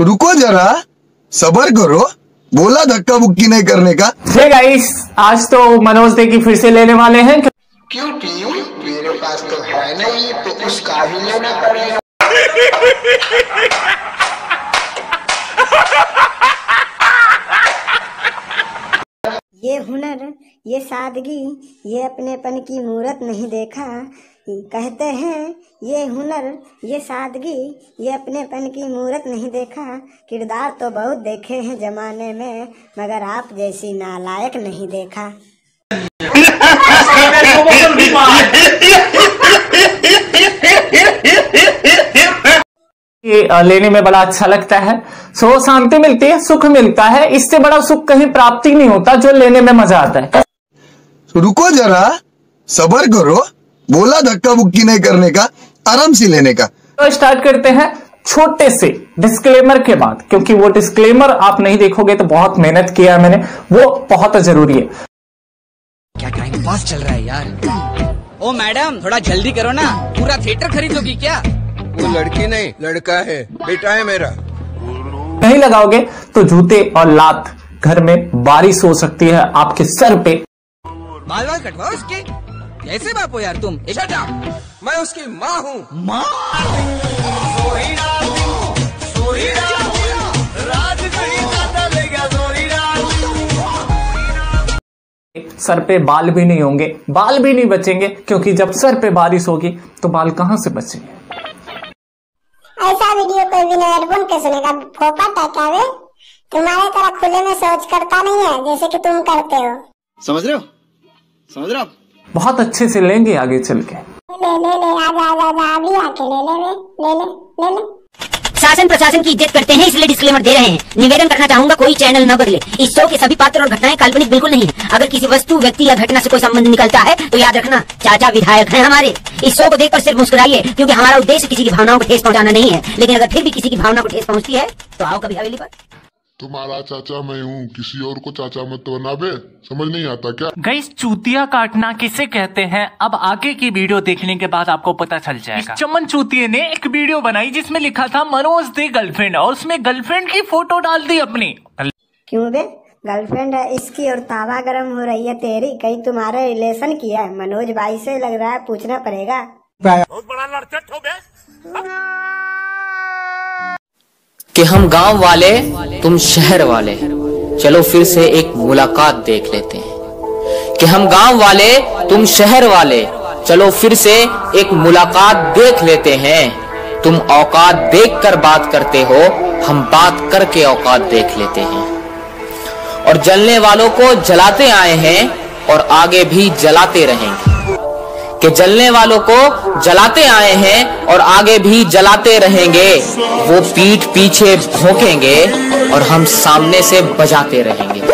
रुको जरा, सबर करो, बोला धक्का बुक्की नहीं करने का। हे गाइस, आज तो मनोज दे की फिर से लेने वाले हैं। क्यों टीम, मेरे पास तो है नहीं, तो उसका ही लेना पड़ेगा। ये हुनर, ये सादगी, ये अपनेपन की मूरत नहीं देखा। कहते हैं ये हुनर, ये सादगी, ये अपनेपन की मूरत नहीं देखा। किरदार तो बहुत देखे हैं जमाने में, मगर आप जैसी नालायक नहीं देखा। ये लेने में बड़ा अच्छा लगता है। सो शांति मिलती है, सुख मिलता है। इससे बड़ा सुख कहीं प्राप्ति नहीं होता जो लेने में मजा आता है। रुको जरा, सबर करो, बोला धक्का बुक्की नहीं करने का, आराम से लेने का। तो स्टार्ट करते हैं छोटे से डिस्क्लेमर के बाद, क्योंकि वो डिस्क्लेमर आप नहीं देखोगे तो बहुत मेहनत किया है मैंने, वो बहुत जरूरी है। क्या टाइम पास चल रहा है यार। ओ मैडम, थोड़ा जल्दी करो ना, पूरा थिएटर खरीद लोगी क्या? वो लड़की नहीं, लड़का है, बेटा है मेरा। नहीं लगाओगे तो जूते और लात घर में बारिश हो सकती है आपके सर पे। बाल बाल कटवाओ उसके, कैसे बाप हो यार तुम? मैं उसकी माँ हूँ। माँ? सर पे बाल भी नहीं होंगे, बाल भी नहीं बचेंगे, क्योंकि जब सर पे बारिश होगी तो बाल कहाँ से बचेंगे। ऐसा वीडियो कोई बिना हेडफोन के सुनेगा? फोपट है क्या वे? तुम्हारे तरह खुले में सोच करता नहीं है जैसे कि तुम करते हो। समझ रहे हो? समझ रहे हो? बहुत अच्छे से लेंगे आगे चल के। ले आजा अभी आके ले। शासन प्रशासन की इज्जत करते हैं, इसलिए डिस्क्लेमर दे रहे हैं। निवेदन करना चाहूंगा कोई चैनल न बदले। इस शो के सभी पात्र और घटनाएं काल्पनिक बिल्कुल नहीं है। अगर किसी वस्तु, व्यक्ति या घटना से कोई संबंध निकलता है तो याद रखना चाचा विधायक हैं हमारे। इस शो को देखकर सिर्फ मुस्कुराइए, क्योंकि हमारा उद्देश्य किसी की भावनाओं को ठेस पहुंचाना नहीं है। लेकिन अगर फिर भी किसी की भावना को ठेस पहुंचती है तो आओ कभी हवेली पर। तुम्हारा चाचा मैं हूँ, किसी और को चाचा मत बना बे, समझ नहीं आता क्या? गाइस, चूतिया काटना किसे कहते हैं अब आगे की वीडियो देखने के बाद आपको पता चल जाएगा। चमन चूतिये ने एक वीडियो बनाई जिसमें लिखा था मनोज दे गर्लफ्रेंड, और उसमें गर्लफ्रेंड की फोटो डाल दी अपनी। क्यों बे? गर्लफ्रेंड है इसकी और तावा गरम हो रही है तेरी। कहीं तुम्हारे रिलेशन किया है? मनोज भाई से लग रहा है, पूछना पड़ेगा। बहुत बड़ा लड़चट हो बे। कि हम गांव वाले तुम शहर वाले, चलो फिर से एक मुलाकात देख लेते हैं। कि हम गांव वाले तुम शहर वाले, चलो फिर से एक मुलाकात देख लेते हैं। तुम औकात देखकर बात करते हो, हम बात करके औकात देख लेते हैं। और जलने वालों को जलाते आए हैं और आगे भी जलाते रहेंगे। कि जलने वालों को जलाते आए हैं और आगे भी जलाते रहेंगे। वो पीठ पीछे भौंकेंगे और हम सामने से बजाते रहेंगे।